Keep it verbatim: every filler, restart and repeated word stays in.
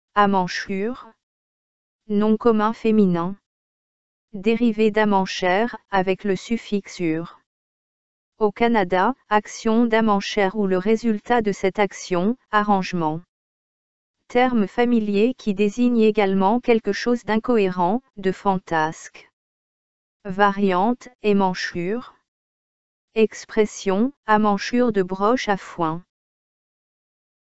Amanchure. Nom commun féminin. Dérivé d'amanchère, avec le suffixe ure. Au Canada, action d'amanchère ou le résultat de cette action, arrangement. Terme familier qui désigne également quelque chose d'incohérent, de fantasque. Variante, émanchure. Expression, amanchure de broche à foin.